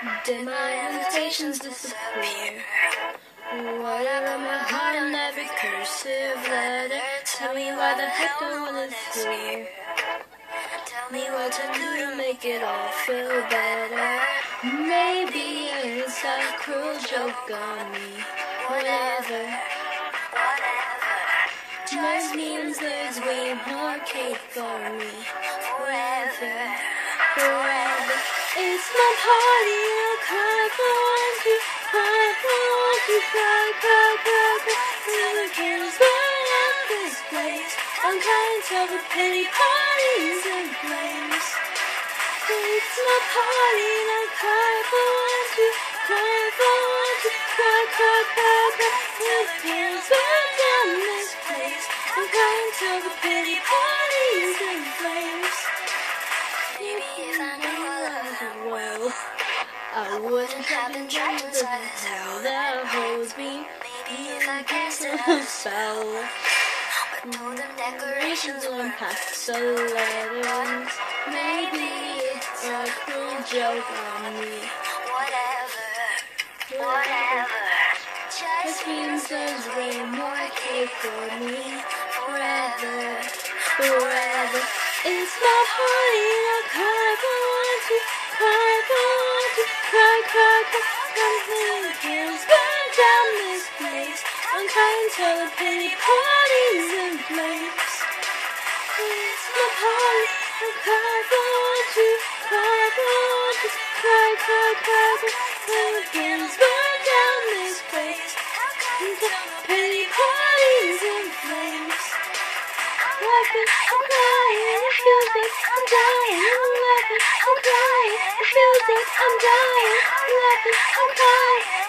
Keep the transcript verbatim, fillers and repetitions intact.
Did my invitations disappear? What I got my heart on every cursive letter. Tell me why the heck no one is here. Tell me what to do to make it all feel better. Maybe it's a cruel joke on me. Whatever. Just means there's way more cake for me. Forever. Forever. It's my party. I'll cry if I want to. Cry if I want to. Cry, cry, cry, cry. Till the candles burn out this place. I'm crying till the pity party's in place. It's my party. I'll cry if I want to. Cry if I want to. Cry, cry, cry, cry. Till the candles burn down this place. I'm crying till the pity party's in place. Maybe if I knew love well, I wouldn't have been trapped inside the hell that holds me. Maybe if I cast a spell, but know them decorations won't pass the letters. Maybe it's a cruel joke on me. Whatever, whatever. Just means there's way more cake for me. Forever, forever. It's my party, I'll cry if I want to. Cry if I want to. Cry, cry, cry. Until the candles burn down this place. I'm crying till the pity party's in place. It's my party, I'll cry if I want to. Cry if I want to. Cry, cry, cry, cry. Till the candles burn down this place. Until the pity party's in place. Laughing, I'm crying, it feels like I'm dying. I'm laughing, I'm crying, it feels like I'm dying. I'm laughing, I'm crying.